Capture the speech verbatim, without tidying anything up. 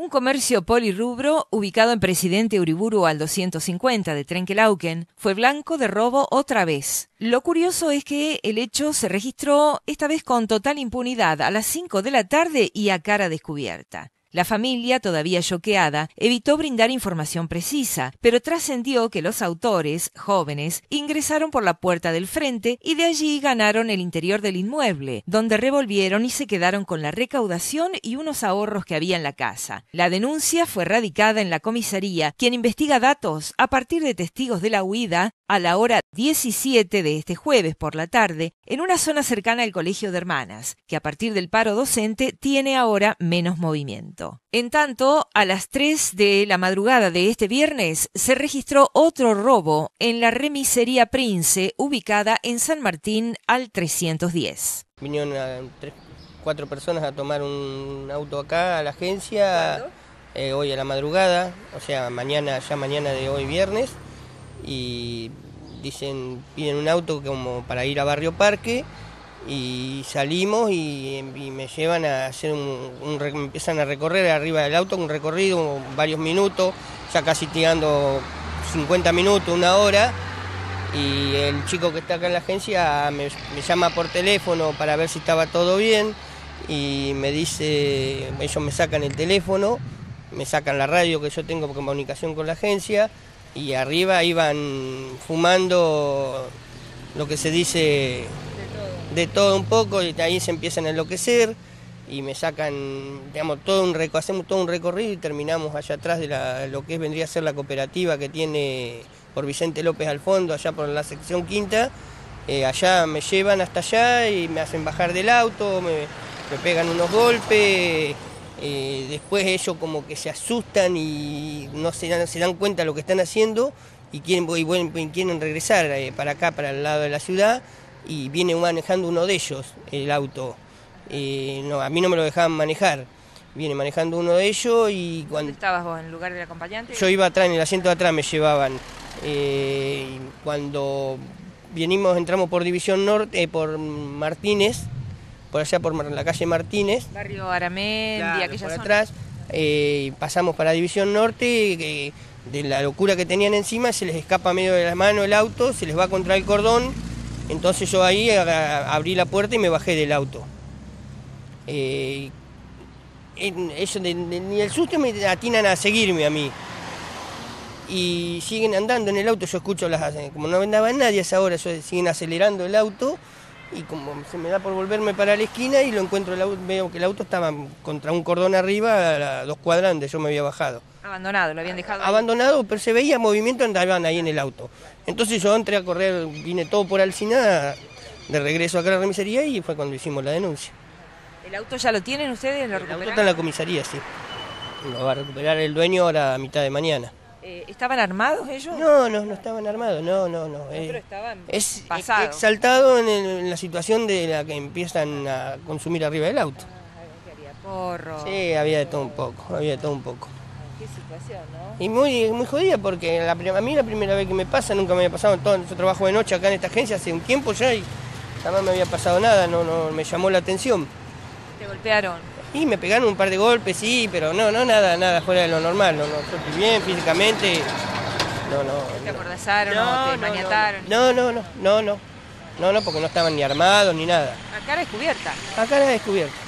Un comercio polirrubro ubicado en Presidente Uriburu al doscientos cincuenta de Trenquelauquen fue blanco de robo otra vez. Lo curioso es que el hecho se registró esta vez con total impunidad a las cinco de la tarde y a cara descubierta. La familia, todavía choqueada, evitó brindar información precisa, pero trascendió que los autores, jóvenes, ingresaron por la puerta del frente y de allí ganaron el interior del inmueble, donde revolvieron y se quedaron con la recaudación y unos ahorros que había en la casa. La denuncia fue radicada en la comisaría, quien investiga datos a partir de testigos de la huida a la hora diecisiete de este jueves por la tarde, en una zona cercana al Colegio de Hermanas, que a partir del paro docente tiene ahora menos movimiento. En tanto, a las tres de la madrugada de este viernes se registró otro robo en la remisería Prince, ubicada en San Martín al trescientos diez. Vinieron a tres, cuatro personas a tomar un auto acá a la agencia eh, hoy a la madrugada, o sea, mañana, ya mañana de hoy viernes, y dicen, piden un auto como para ir a Barrio Parque. Y salimos y, y me llevan a hacer un, un, me empiezan a recorrer arriba del auto, un recorrido, varios minutos, ya casi tirando cincuenta minutos, una hora, y el chico que está acá en la agencia me, me llama por teléfono para ver si estaba todo bien, y me dice, ellos me sacan el teléfono, me sacan la radio que yo tengo comunicación con la agencia, y arriba iban fumando lo que se dice... de todo un poco, y ahí se empiezan a enloquecer y me sacan, digamos, todo un recorrido, hacemos todo un recorrido y terminamos allá atrás de la, lo que vendría a ser la cooperativa que tiene por Vicente López al fondo, allá por la sección quinta. Eh, allá me llevan hasta allá y me hacen bajar del auto, me, me pegan unos golpes, eh, después ellos como que se asustan y no se dan, se dan cuenta de lo que están haciendo y quieren, y quieren regresar eh, para acá, para el lado de la ciudad. Y viene manejando uno de ellos el auto. Eh, no, a mí no me lo dejaban manejar. Viene manejando uno de ellos y cuando... ¿Dónde estabas vos? ¿En lugar del acompañante? Yo iba atrás, en el asiento de atrás me llevaban. Eh, y cuando venimos, entramos por División Norte, eh, por Martínez, por allá por la calle Martínez. Barrio Aramendi, claro, aquella por zona. atrás, eh, pasamos para División Norte, eh, de la locura que tenían encima, se les escapa medio de la mano el auto, se les va contra el cordón. Entonces yo ahí abrí la puerta y me bajé del auto. Eh, ellos de, de, ni el susto me atinan a seguirme a mí. Y siguen andando en el auto, yo escucho las... Como no andaba nadie a esa hora, yo, siguen acelerando el auto y como se me da por volverme para la esquina y lo encuentro, el auto, veo que el auto estaba contra un cordón arriba, a dos cuadras donde yo me había bajado. Abandonado, lo habían dejado ahí. Abandonado, pero se veía movimiento, andaban ahí en el auto. Entonces yo entré a correr, vine todo por Alsina, de regreso acá a la remisería y fue cuando hicimos la denuncia. ¿El auto ya lo tienen ustedes? ¿Lo el auto está en la comisaría, sí. Lo va a recuperar el dueño ahora a mitad de mañana. Eh, ¿Estaban armados ellos? No, no, no estaban armados, no, no, no. no eh, pero estaban es pasados. Exaltado en, el, en la situación de la que empiezan a consumir arriba del auto. Ah, que había porro. Sí, había de todo un poco, había de todo un poco. Qué situación, ¿no? Y muy, muy jodida porque la, a mí la primera vez que me pasa, nunca me había pasado, todo, yo trabajo de noche acá en esta agencia hace un tiempo ya y jamás me había pasado nada, no, no me llamó la atención. ¿Te golpearon? Y me pegaron un par de golpes, sí, pero no, no, nada, nada fuera de lo normal, no, no, yo estoy bien físicamente, no, no. ¿Te acordazaron no, o te no, maniataron? No, no, no, no, no, no, no, porque no estaban ni armados ni nada. A cara descubierta. A cara descubierta.